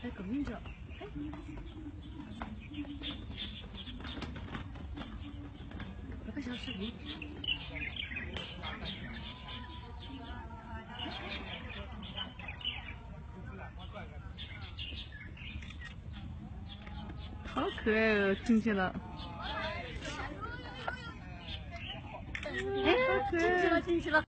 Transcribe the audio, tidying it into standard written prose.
还革命者，哎，拍个小视频。好可爱哦，进去了。哎，好可爱，进去了，进去了。